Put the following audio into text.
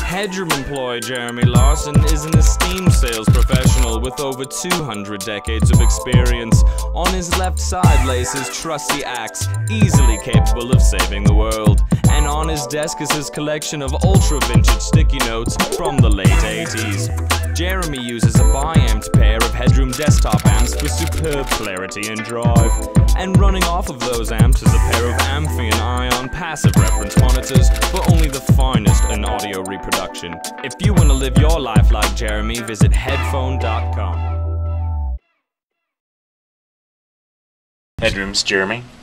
Headroom employee Jeremy Larson is an esteemed sales professional with over 200 decades of experience. On his left side lays his trusty axe, easily capable of saving the world. And on his desk is his collection of ultra-vintage sticky notes from the late 80s. Jeremy uses a bi-amped pair of Headroom desktop amps for superb clarity and drive. And running off of those amps is a pair of Amphion Ion passive reference monitors for only the finest in audio reproduction. If you want to live your life like Jeremy, visit headphone.com. Headroom's Jeremy.